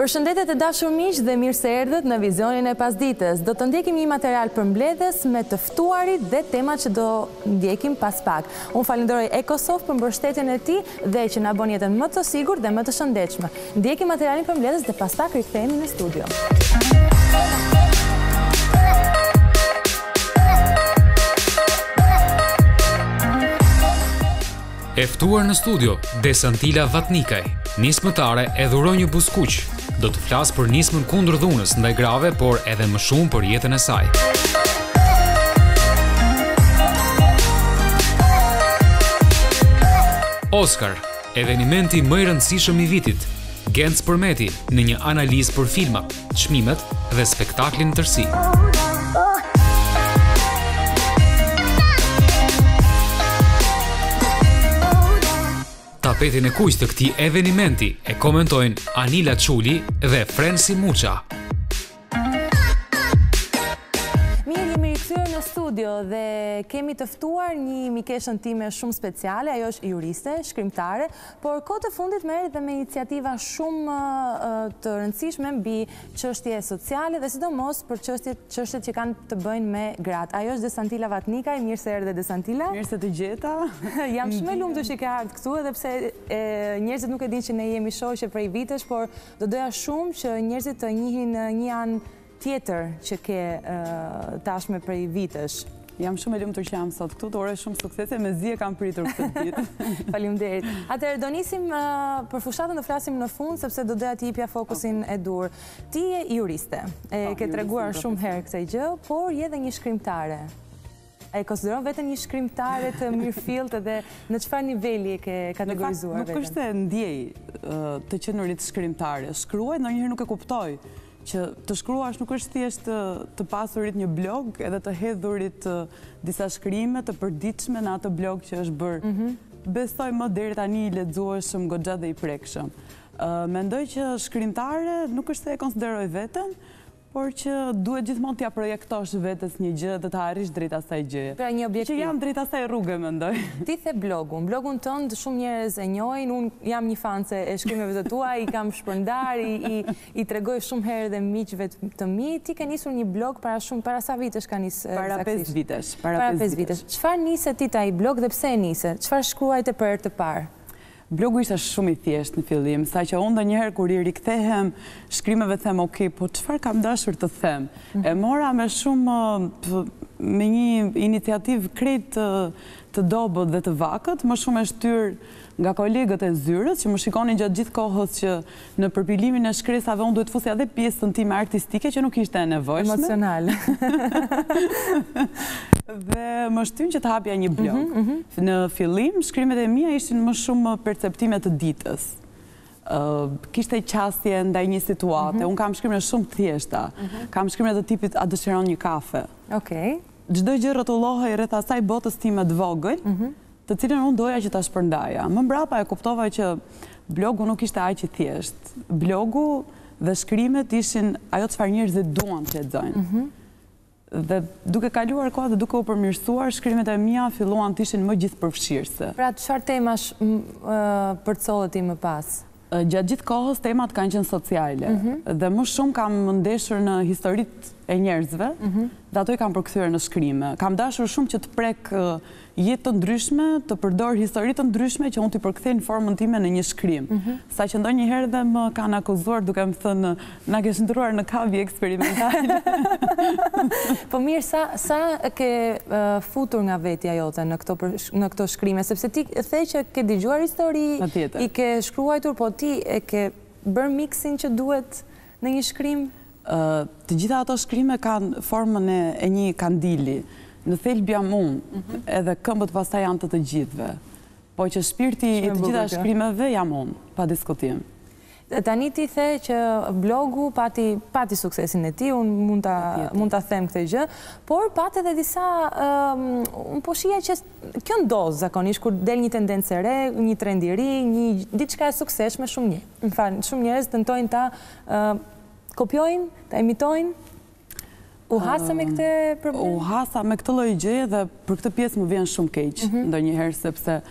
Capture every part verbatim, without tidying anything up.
Përshëndetet e dashur miq dhe mirë se erdhët në vizionin e pasdites. Do të ndjekim një material përmbledhës me të ftuarit dhe temat që do ndjekim pas pak. Unë falenderoj Ecosoft për mbështetjen e tij dhe që na bën jetën më të sigurt dhe më të shëndetshme. Ndjekim materialin përmbledhës dhe pas pak rikthehemi në studio. E ftuar në studio, Desantila Vatnikaj, nismëtare e dhuron një buskuq. Do të flasë për nismën kundër dhunës ndaj grave, por edhe më shumë për jetën e saj. Oscar, evenimenti më i rëndësishëm i vitit. Genc Përmeti në një analizë për filmat, çmimet dhe spektaklin në tërësi. Tapetin e kuq të këtij evenimenti e komentojnë Anila Çuli dhe Frensi Muça. Mirë, jemi rikthyer në studio dhe kemi të ftuar një mikeshën time shumë speciale, ajo është juriste, shkrimtare, por kohë të fundit merret dhe me iniciativa shumë të rëndësishme mbi çështje sociale dhe sidomos për çështjet çështjet që kanë të bëjnë me gratë. Ajo është Desantila Vatnikaj, mirë se erdhe Desantila. Mirë se të gjeta. Jam shumë e lumtur që ke ardhur këtu edhe pse njerëzit nuk e dinë që ne jemi shoqe prej vitesh, por do doja shumë që njerëzit të njihin një anë tjetër që ke tashme prej vitesh. Jam shumë e lumtur që jam sot këtu, të uroj shumë suksese, mezi e kam pritur këtë ditë. Faleminderit. Atëherë do nisim për fushatën, do flasim në fund sepse do doja të jepja fokusin e dur. Ti je juriste, e ke treguar shumë herë këtë gjë, por je edhe një shkrimtare. E konsideron veten një shkrimtare të mirëfillt dhe në çfarë niveli e ke kategorizuar veten? Nuk është e ndjej të qenurit shkrimtare. Shkruaj, ndonjëherë nuk e kuptoj që të shkruash nuk është thjesht të pasurit një blog edhe të hedhurit disa shkrime të përditshme në atë blog që është bërë. Besoj më deri tani i lexueshëm goxha dhe i prekshëm. Mendoj që shkrimtare nuk është se e konsideroj veten, por që duhet gjithmonë t'ja projektosh vetes një gjë dhe të arrish drejt asaj gjëje. Pra një objektiv. Që jam drejt asaj rruge, mendoj. Ti the blogun. Blogun tënd shumë njerëz e njohin. Unë jam një fanse e shkrimeve të tua, i kam shpërndar, i i tregoj shumë herë dhe miqve të mi. Ti ke nisur një blog para shumë para sa vitesh ka nis? Para pesë vitesh. Para pesë vitesh. Çfarë niset ti ai blog dhe pse e nise? Çfarë shkruajte për herë të parë? Blogu ishte shumë i thjeshtë në fillim, saqë unë ndonjëherë kur i rikthehem shkrimeve them, ok, po çfarë kam dashur të them? E mora me shumë me një iniciativë krejt të dobët dhe të vakët, më shumë e shtyr nga kolegët e zyrës, që më shikonin gjatë gjithë kohës që në përpilimin e shkresave unë duhet fusja dhe pjesën time artistike që nuk ishte e nevojshme. Emocional. Dhe më shtyn që të hapja një blog. Në fillim, shkrimet e mia ishin më shumë perceptime të ditës. Kishte qasje ndaj një situate. Unë kam shkrimet shumë të thjeshta. Kam shkrimet të tipit a dëshiron një kafe. Okej. Çdo gjë rrotullohej rreth asaj botës time të vogël, të cilën unë doja që ta shpërndaja. Më mbrapa e kuptova që blogu nuk ishte aq i thjeshtë. Blogu dhe shkrimet ishin ajo çfarë njerëzit duan të lexojnë. Dhe duke kaluar koha dhe duke u përmirësuar, shkrimet e mia filluan të ishin më gjithëpërfshirëse. Pra çfarë temash përcollet ti më pas? Gjatë gjithë kohës temat kanë qenë sociale dhe më shumë kam ndeshur në historitë e njerëzve dhe ato i kam përkthyer në shkrime. Kam dashur shumë që të prek jetë të ndryshme, të përdor histori të ndryshme që unë t'i përkthej në formën time në një shkrim. Sa që ndonjëherë dhe më kanë akuzuar duke më thënë na ke shndruar në kavi eksperimentale. Po mirë, sa sa ke futur nga vetja jote në këto në këto shkrime, sepse ti the që ke dëgjuar histori, i ke shkruar, po ti e ke bërë miksin që duhet në një shkrim? Të gjitha ato shkrime kanë formën e një kandili. Në thelb jam unë, edhe këmbët pastaj janë të të gjithëve. Po që shpirti i të gjitha shkrimeve jam unë, pa diskutim. Tani ti the që blogu pati pati suksesin e tij, unë mund ta mund ta them këtë gjë, por pati edhe disa unë po shija që kjo ndodh zakonisht kur del një tendencë e re, një trend i ri, një diçka e suksesshme, shumë një. Më fal, shumë njerëz tentojnë ta kopjojnë, ta imitojnë. U hasa me këtë problem? U hasa me këtë lloj gjëje dhe për këtë pjesë më vjen shumë keq ndonjëherë sepse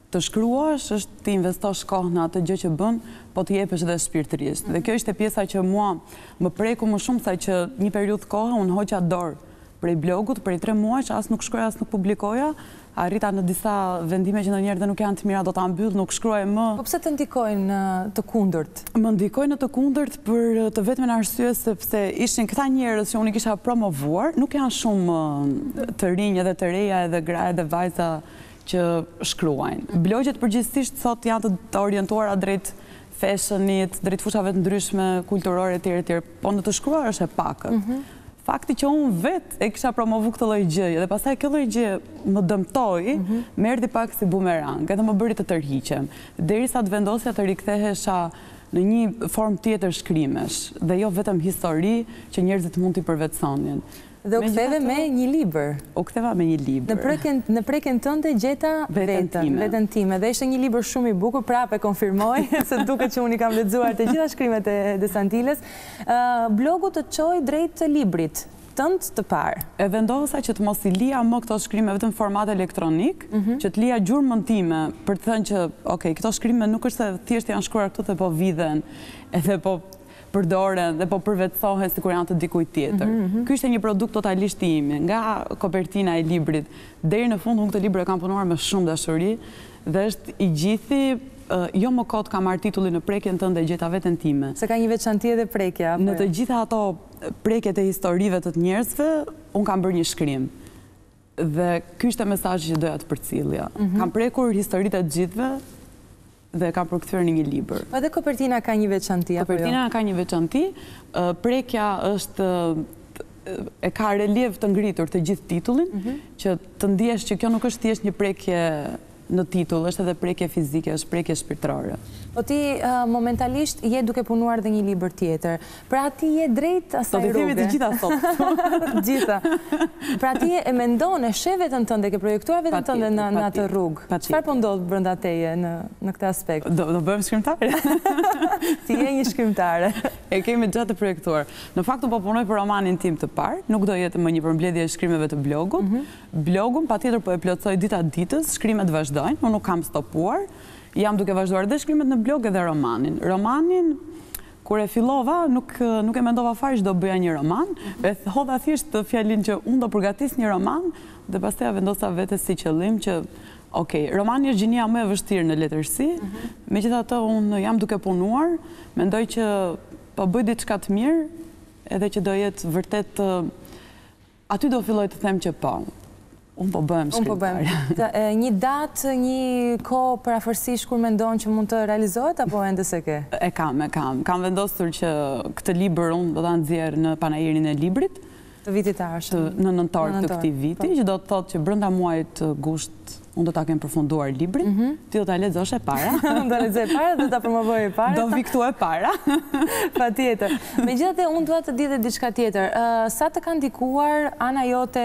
të shkruash është të investosh kohë në atë gjë që bën, po të jepesh edhe shpirtërisht. Dhe kjo ishte pjesa që mua më preku më shumë, sa që një periudhë kohë unë hoqa dorë prej blogut, prej tre muaj, që as nuk shkruaja, as nuk publikoja, arrita në disa vendime që ndonjëherë dhe nuk janë të mira, do ta mbyll, nuk shkruaj më. Po pse të ndikojnë të kundërt? Më ndikojnë në të kundërt për të vetmen arsye sepse ishin këta njerëz që unë i kisha promovuar, nuk janë shumë të rinj edhe të reja edhe gra edhe vajza që shkruajnë. Blogjet përgjithsisht sot janë të orientuara drejt fashionit, drejt fushave të ndryshme, kulturore etj etj, po në të shkruar është e pakët. Fakti që unë vetë e kisha promovu këtë lloj gjëje dhe pastaj kjo lloj gjë më dëmtoi, më erdhi pak si bumerang, edhe më bëri të tërhiqem. Derisa të vendosja të rikthehesha në një formë tjetër shkrimesh dhe jo vetëm histori që njerëzit mund t'i përvetësonin. Dhe u ktheve me një libër. U ktheva me një libër. Në prekjen, në prekjen tënde gjeta Veten veten, time. veten time. Dhe ishte një libër shumë i bukur, prapë e konfirmoj, se duket që unë i kam lexuar të gjitha shkrimet e Desantiles. Uh, blogu të çoj drejt librit tënd të parë. E vendosa që të mos i lija më këto shkrime vetëm format elektronik, që të lija gjurmën time për të thënë që, ok, këto shkrime nuk është se thjesht janë shkruar këtu dhe po vidhen, edhe po përdoren dhe po përvetësohen si kur janë të dikujt tjetër. Ky ishte një produkt totalisht i imi, nga kopertina e librit deri në fund. Unë këtë libër e kam punuar me shumë dashuri dhe është i gjithi, jo më kot kam marrë titullin në prekjen tënde e gjeta veten time. Se ka një veçanti edhe prekja. Në të gjitha ato prekjet e historive të të njerëzve, unë kam bërë një shkrim. Dhe ky ishte mesazhi që doja të përcjellja. Kam prekur historitë e të gjithëve dhe kam përkthyer në një libër. Po edhe kopertina ka një veçanti apo jo? Kopertina ka një veçanti, prekja është e ka relief të ngritur të gjithë titullin, që të ndihesh që kjo nuk është thjesht një prekje në titull, është edhe prekje fizike, është prekje shpirtërore. Po ti momentalisht je duke punuar dhe një libër tjetër. Pra ti je drejt asaj rruge. Do të themi të gjitha sot. Gjitha. Pra ti e mendon, e sheh veten tënde, ke projektuar veten tënde në atë rrugë. Çfarë po ndodh brenda teje në në këtë aspekt? Do do bëhem shkrimtare. Ti je një shkrimtare. E kemi gjatë të projektuar. Në fakt po punoj për romanin tim të parë, nuk do jetë më një përmbledhje e shkrimeve të blogut. Blogun patjetër po e plotësoj dita ditës, shkrimet vazhdojnë, unë nuk kam stopuar. Jam duke vazhduar dhe shkrimet në blog edhe romanin. Romanin, kur e fillova, nuk, nuk e mendova fare që do bëja një roman, e hodha thjesht të fjalin që unë do përgatis një roman, dhe pastaj vendosa vetes si qëllim që, ok, romani është gjinia më e vështirë në letërsi, megjithatë unë jam duke punuar, mendoj që po bëj diçka të mirë, edhe që do jetë vërtet, aty do filloj të them që po. Unë po bëhem shkrimtare. Një datë, një kohë për afërsisht kur mendon që mund të realizohet, apo ende se ke? E kam, e kam. Kam vendosur që këtë libër unë do ta nxjerr në panajirin e librit. Të vitit të ardhshëm. Në nëntor të këtij viti, që do të thotë që brenda muajit gusht unë do ta kem përfunduar librin, ti do ta lexosh e para. Do lexoj e para dhe do ta promovoj e para. Do vi këtu e para. Patjetër. Megjithatë unë dua të di edhe diçka tjetër. Sa të ka ndikuar ana jote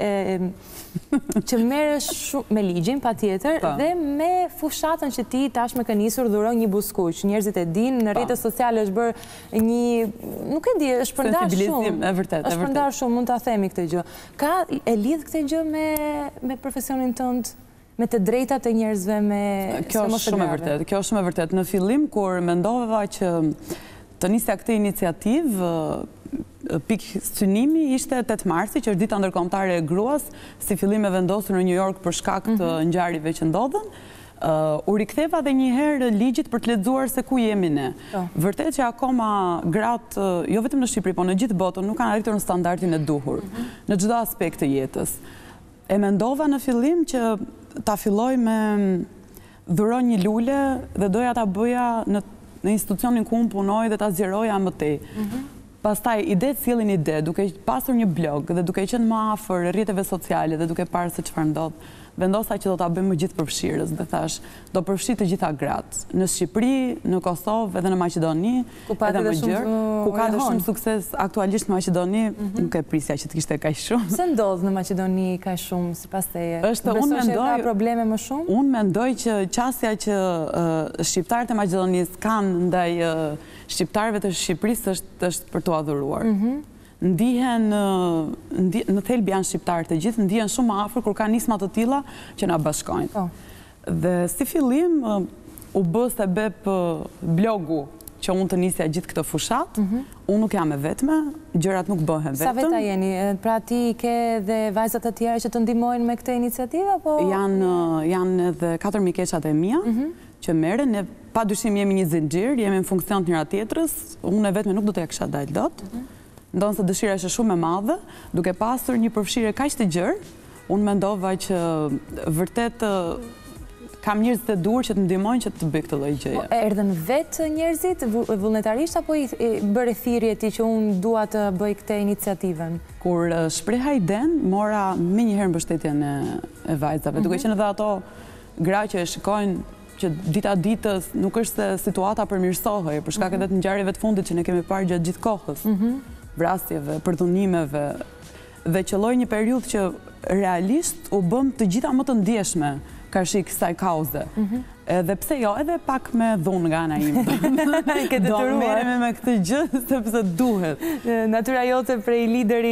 që merresh shumë me ligjin, patjetër, dhe me fushatën që ti tashmë ke nisur dhuron një buskuq. Njerëzit e dinë, në rrjetet sociale është bërë një, nuk e di, është përndar shumë. E vërtet, e është përndar shumë, mund ta themi këtë gjë. Ka e lidh këtë gjë me me profesionin tënd? Me të drejtat e njerëzve, me... Kjo është shumë e vërtet, kjo është shumë e vërtet. Në fillim, kur mendova që të nisja këtë iniciativë, pikë synimi ishte tetë marsi, që është dita ndërkombëtare e gruas, si fillim e vendosur në New York për shkak të ngjarjeve që ndodhen. U riktheva dhe një herë ligjit për të lexuar se ku jemi ne. Vërtet që akoma gratë, jo vetëm në Shqipëri, po në gjithë botën, nuk kanë arritur në standardin e duhur, në çdo aspekt të jetës. E mendova në fillim që ta filloj me dhuron një lule dhe doja ta bëja në, në institucionin ku unë punoj dhe ta zgjeroja më tej. Pastaj ide sjellin ide, duke pasur një blog dhe duke qenë më afër rrjeteve sociale dhe duke parë se çfarë ndodh, vendosa që do ta bëjmë gjithë përfshirës dhe thash, do përfshi të gjitha gratë, në Shqipëri, në Kosovë, edhe në Maqedoni, edhe më gjerë, ku ka dhe shumë sukses aktualisht në Maqedoni, nuk e prisja që të kishte kaq shumë. Pse ndodh në Maqedoni kaq shumë sipas teje? Është unë mendoj ka probleme më shumë? Unë mendoj që qasja që shqiptarët e Maqedonisë kanë ndaj shqiptarëve të Shqipërisë është është për t'u adhuruar. Ndihen, në thelb janë shqiptarë të gjithë, ndihen shumë afër kur ka nisma të tilla që na bashkojnë. Dhe si fillim, u bë se bep blogu që unë të nisja gjithë këtë fushat, unë nuk jam e vetme, gjërat nuk bëhen vetëm. Sa veta jeni? Pra ti ke dhe vajzat të tjera që të ndihmojnë me këtë iniciativë? Janë edhe katër mikeshat e mia që merren, ne pa dyshim jemi një zinxhir, jemi në funksion të njëra tjetrës, unë e vetme nuk do të ja kisha dalë dot. Ndonë se dëshira është shumë e madhe, duke pasur një përfshirje kaq të gjerë, unë mendova që vërtet kam njerëz të dur që të ndihmojnë që të bëj këtë lloj gjëje. Erdhën vetë njerëzit vullnetarisht apo i bëre thirrje ti që unë dua të bëj këtë iniciativën? Kur shpreha iden, mora më një herë mbështetjen e vajzave, duke qenë edhe ato gra që e shikojnë që dita ditës nuk është se situata përmirësohej, për shkak edhe të ngjarjeve të fundit që ne kemi parë gjatë gjithë kohës, vrasjeve, përdhunimeve, dhe qelloi një periudhë që realisht u bëm të gjitha më të ndjeshme ka shik kësaj kauze. Edhe pse jo, edhe pak me dhunë nga ana ime. Do merremi me këtë gjë sepse duhet. Natyra jote prej lideri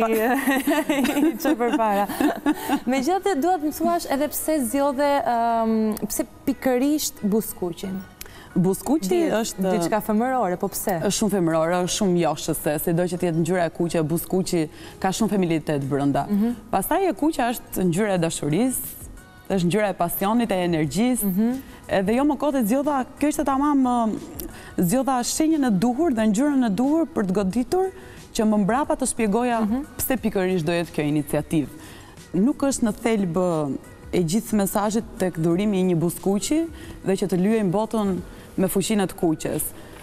që përpara. Megjithatë duhet më thuash edhe pse zgjodhe pse pikërisht buskuqin. Buskuqi është diçka femërore, po pse? Është shumë femërore, është shumë joshëse, sido që të jetë ngjyra e kuqe, buskuqi ka shumë feminitet brenda. Pastaj e kuqja është ngjyra e dashurisë, është ngjyra e pasionit, e energjisë, edhe jo më kote zgjodha, kjo ishte tamam zgjodha shenjën e duhur dhe ngjyrën e duhur për të goditur që më mbrapa të shpjegoja pse pikërisht do jetë kjo iniciativë. Nuk është në thelb e gjithë mesazhit tek durimi i një buskuqi dhe që të lyejmë botën me fuqinë të kuqes.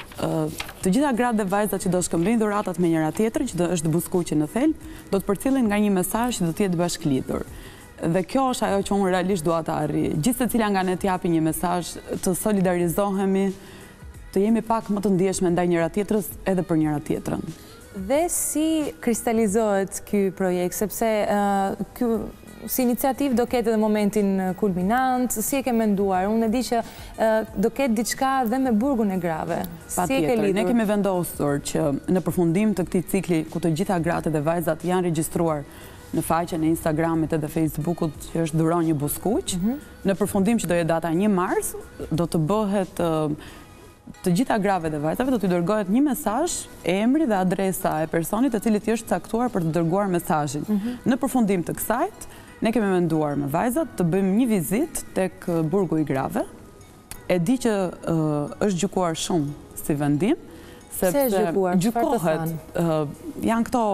Të gjitha gratë dhe vajzat që do shkëmbejnë dhuratat me njëra tjetrën, që është buskuqi në thelb, do të përcjellen nga një mesazh që do të jetë bashkëlidhur. Dhe kjo është ajo që unë realisht dua të arrijë. Gjithë secila nga ne të japi një mesazh, të solidarizohemi, të jemi pak më të ndjeshme ndaj njëra tjetrës edhe për njëra tjetrën. Dhe si kristalizohet ky projekt, sepse ky si iniciativë do ketë edhe momentin kulminant, si e ke menduar? Unë e di që do ketë diçka dhe me burgun e grave. Patjetër, ne kemi vendosur që në përfundim të këtij cikli ku të gjitha gratë dhe vajzat janë regjistruar në faqen e Instagramit edhe Facebookut që është dhuron një buskuq, në përfundim që do jetë data një mars, do të bëhet të gjitha grave dhe vajzave do t'i dërgohet një mesazh, emri dhe adresa e personit të cilit i është caktuar për të dërguar mesazhin. Në përfundim të kësajt, ne kemi menduar me vajzat të bëjmë një vizitë tek burgu i grave. E di që është gjykuar shumë si vendim, sepse gjykohet, janë këto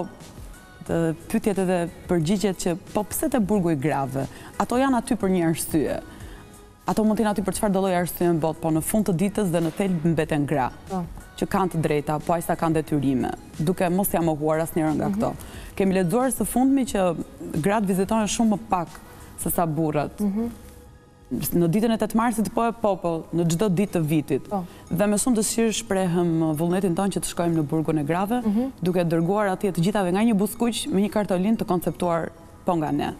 pyetjet edhe përgjigjet që po pse te burgu i grave? Ato janë aty për një arsye. Ato mund të jenë aty për çfarëdo lloj arsye në botë, po në fund të ditës dhe në thelb mbeten gra, që kanë të drejta, po aq sa kanë detyrime, duke mos ia mohuar asnjëra nga këto. Kemi lexuar së fundmi që gratë vizitojnë shumë më pak se sa burrat. Në ditën e tetë marsit po e popull, në çdo ditë të vitit. Dhe me shumë dëshirë shprehem vullnetin tonë që të shkojmë në burgun e grave, duke dërguar atje të gjithave nga një buskuq me një kartolinë të konceptuar po nga ne.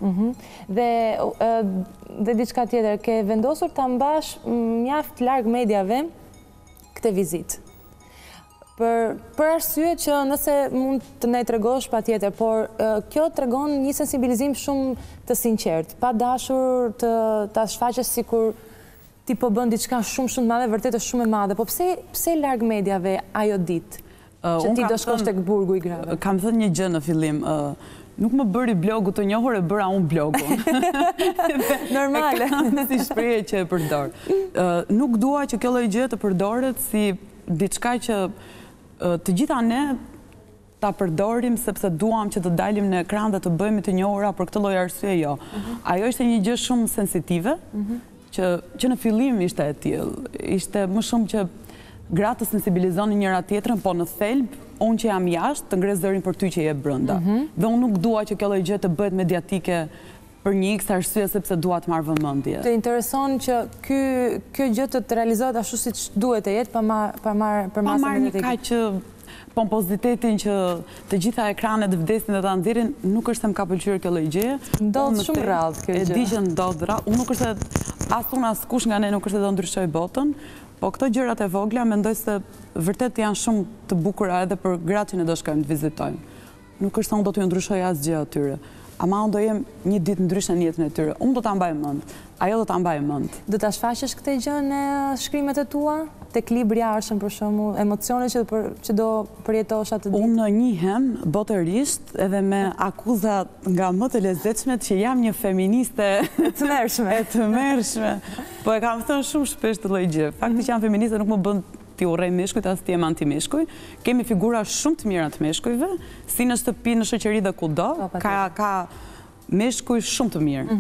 Dhe diçka tjetër, ke vendosur ta mbash mjaft larg mediave këtë vizitë. Për arsye që nëse mund të ne tregosh patjetër, por kjo tregon një sensibilizim shumë të sinqert, pa dashur të ta shfaqesh sikur ti po bën diçka shumë shumë të madhe, vërtet është shumë e madhe. Po pse pse larg mediave ajo ditë që ti do shkosh tek burgu i grave? Kam thënë një gjë në fillim, nuk më bëri blogu të njohur, e bëra unë blogun. Normale. Si shprehje që e përdor. Nuk dua që kjo lloj gjë të përdoret si diçka që të gjitha ne ta përdorim sepse duam që të dalim në ekran dhe të bëhemi të njohura për këtë lloj arsye, jo. Ajo ishte një gjë shumë sensitive, që në fillim ishte e tillë. Ishte më shumë që gratë të sensibilizonin njëra tjetrën, po në thelb, unë që jam jashtë, të ngres zërin për ty që je brenda. Dhe unë nuk dua që kjo lloj gjë të bëhet mediatike për një x arsye sepse dua të marr vëmendje. Të intereson që ky gjë të realizohet ashtu siç duhet të jetë, pa marr pa marr për masën mediatike. Pa marr një kaq pompozitetin që të gjitha ekranet vdesin dhe ta nxjerrin, nuk është se më ka pëlqyer kjo lloj gjëje. Ndodh shumë rrallë kjo gjë. E di që ndodh rrallë. Unë nuk është se as unë as kush nga ne nuk është se do ndryshoj botën, po këto gjërat e vogla mendoj se vërtet janë shumë të bukura edhe për gratë që ne do shkojmë të vizitojmë. Nuk është se unë do t'ju ndryshoj asgjë atyre. ama unë do jem një ditë ndryshe në jetën e tyre. Unë do ta mbaj mend, ajo do ta mbaj mend. Do ta shfaqesh këtë gjë në shkrimet e tua? Tek libri arshëm për shembull, emocione që për, që do përjetosh atë ditë? Unë njihem botërisht edhe me akuza nga më të lezetshme që jam një feministe të mërshme. e të mërshme. Po e kam thënë shumë shpesh të lloj gjë. Fakti që jam feministe nuk më bën ti urrej meshkujt, as ti jem anti-meshkuj. Kemi figura shumë të mira të meshkujve, si në shtëpi, në shoqëri dhe kudo. Ka ka meshkuj shumë të mirë.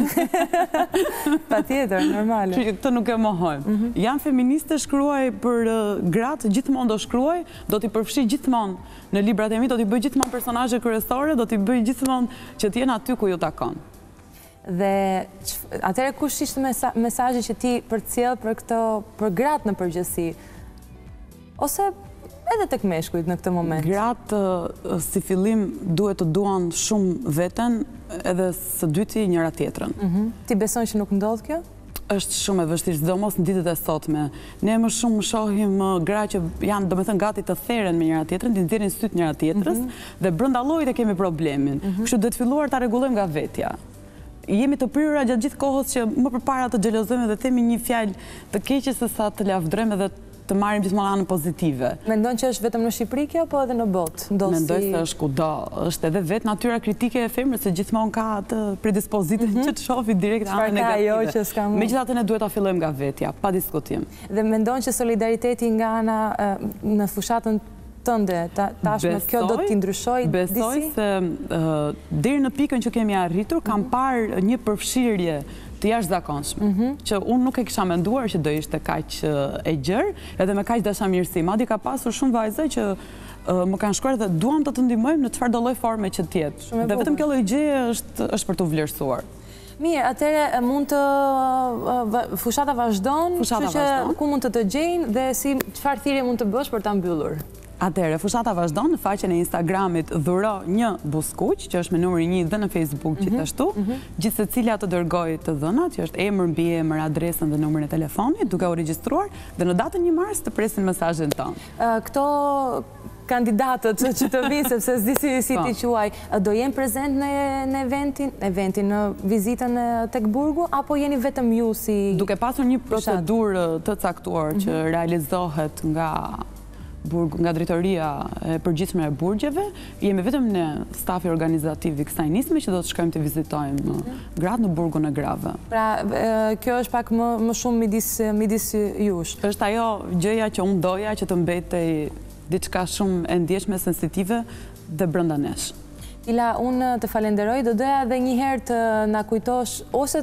Pa tjetër, normale. Këtë nuk e mohojmë. Jam feministe, shkruaj për gratë, gjithmonë do shkruaj, do t'i përfshi gjithmonë në librat e mi, do t'i bëj gjithmonë personazhe kryesore, do t'i bëj gjithmonë që t'jenë aty ku ju takon. Dhe atëherë kush ishte mesazhi që ti përcjell për këto për gratë në përgjithësi? Ose edhe tek meshkujt në këtë moment? Gratë si fillim duhet të duan shumë veten, edhe së dyti njëra tjetrën. Ti beson që nuk ndodh kjo? Është shumë e vështirë, sidomos në ditët e sotme. Ne më shumë shohim gra që janë, domethënë, gati të theren me njëra tjetrën, të nxjerrin syt njëra tjetrës, dhe brenda llojit e kemi problemin. Kështu duhet filluar ta rregullojmë nga vetja. Jemi të prirura gjatë gjithë kohës që më përpara të xhelozojmë dhe themi një fjalë të keqe se sa të lavdrojmë dhe të marrim gjithmonë anën pozitive. Mendon që është vetëm në Shqipëri kjo apo edhe në botë? Mendoj se është kudo. Është edhe vetë natyra kritike e femrës se gjithmonë ka atë predispozitën që të shohë direkt anën negative. Megjithatë ne duhet ta fillojmë nga vetja, pa diskutim. Dhe mendon që solidariteti nga ana në fushatën tënde, tashmë kjo do t'i ndryshoj disi? Besoj se deri në pikën që kemi arritur, kam parë një përfshirje të jashtëzakonshme, që unë nuk e kisha menduar që do ishte kaq e gjerë, edhe me kaq dashamirësi. Madje ka pasur shumë vajza që më kanë shkruar dhe duam të të ndihmojmë në çfarëdo lloj forme që të jetë. Dhe vetëm kjo lloj gjëje është është për të vlerësuar. Mirë, atëherë mund të fushata vazhdon, kështu që ku mund të të gjejnë dhe si çfarë thirrje mund të bësh për ta mbyllur? Atëherë, fushata vazhdon në faqen e Instagramit dhuro një buskuq, që është me numrin një dhe në Facebook gjithashtu, gjithë secila të dërgoj të dhënat, që është emër, mbi emër, adresën dhe numrin e telefonit, duke u regjistruar dhe në datën një mars të presin mesazhin tonë. Këto kandidatët që të vinë, sepse s'di si ti quaj, do jenë prezent në eventin, eventin në vizitën tek burgu, apo jeni vetëm ju si... Duke pasur një procedurë të caktuar që realizohet nga nga drejtoria e përgjithshme e burgjeve, jemi vetëm në stafi organizativ i kësaj nisme që do të shkojmë të vizitojmë gratë në burgun e grave. Pra, kjo është pak më shumë midis jush. Është ajo gjëja që unë doja që të mbetej diçka shumë e ndjeshme, sensitive dhe brenda nesh. Tila, unë të falenderoj, do doja edhe një herë të na kujtosh ose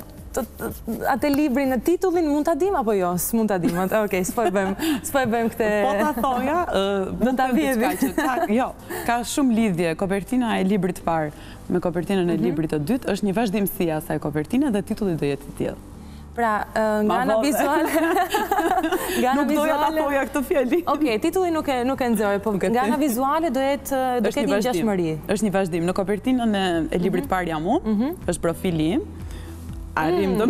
atë libri në titullin, mund ta dim apo jo? S'mund ta dim. Okej, s'po e bëjmë, s'po e bëjmë këtë. Po ta thoja, do ta vjedhim. Jo, ka shumë lidhje. Kopertina e librit të parë me kopertinën e librit të dytë është një vazhdimsi e asaj kopertine dhe titulli do jetë i tillë. Pra, nga ana vizuale... Nuk doja ta thoja këtë fjali. Okej, titulli nuk e nxorë, po nga ana vizuale do jetë do ketë një ngjashmëri. Është një vazhdim. Në kopertinën e librit të parë jam unë, është profili im. Arrim do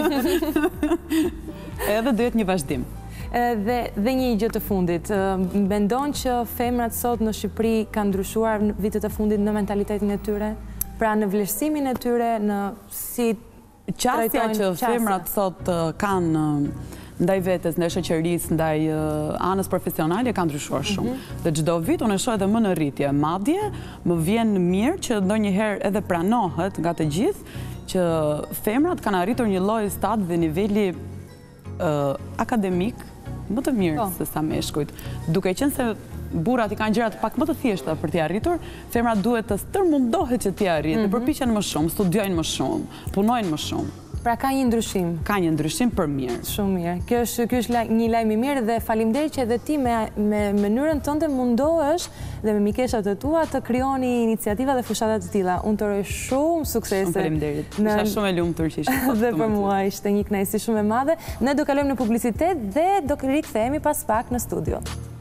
edhe do jetë një vazhdim. Dhe një gjë të fundit, mendon që femrat sot në Shqipëri kanë ndryshuar në vitet e fundit në mentalitetin e tyre? Pra në vlerësimin e tyre, në si qasja që femrat sot kanë ndaj vetes, ndaj shoqërisë, ndaj anës profesionale kanë ndryshuar shumë. Dhe çdo vit unë e shoh edhe më në rritje. Madje më vjen mirë që ndonjëherë edhe pranohet nga të gjithë që femrat kanë arritur një lloj stadi dhe niveli akademik më të mirë se sa meshkujt. Duke qenë se burrat i kanë gjërat pak më të thjeshta për t'i arritur, femrat duhet të stërmundohet që t'i arrijnë, të përpiqen më shumë, studiojnë më shumë, punojnë më shumë. Pra ka një ndryshim? Ka një ndryshim për mirë. Shumë mirë. Kjo është një lajm i mirë dhe faleminderit që edhe ti me mënyrën tënde mundohesh dhe me mikeshat e tua të krijoni iniciativa dhe fushata të tilla. Unë të uroj shumë suksese. Shumë faleminderit. Isha shumë e lumtur që ishe këtu. Dhe për mua ishte një kënaqësi shumë e madhe. Ne do kalojmë në publicitet dhe do rikthehemi pas pak në studio.